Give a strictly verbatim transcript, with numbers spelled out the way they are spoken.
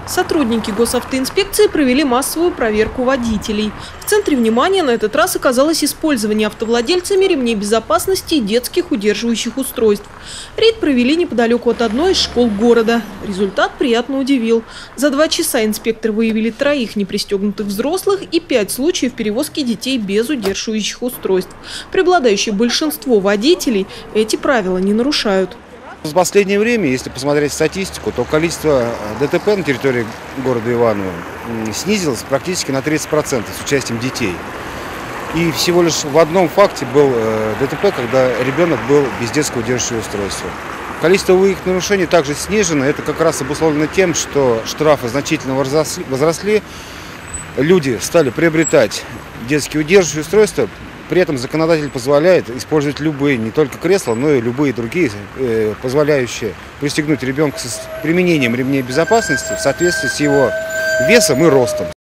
Сотрудники госавтоинспекции провели массовую проверку водителей. В центре внимания на этот раз оказалось использование автовладельцами ремней безопасности и детских удерживающих устройств. Рейд провели неподалеку от одной из школ города. Результат приятно удивил. За два часа инспекторы выявили троих непристегнутых взрослых и пять случаев перевозки детей без удерживающих устройств. Преобладающее большинство водителей эти правила не нарушают. В последнее время, если посмотреть статистику, то количество ДТП на территории города Иваново снизилось практически на тридцать процентов с участием детей. И всего лишь в одном факте был ДТП, когда ребенок был без детского удерживающего устройства. Количество выявленных нарушений также снижено. Это как раз обусловлено тем, что штрафы значительно возросли, люди стали приобретать детские удерживающие устройства. При этом законодатель позволяет использовать любые, не только кресла, но и любые другие, э, позволяющие пристегнуть ребенка с применением ремней безопасности в соответствии с его весом и ростом.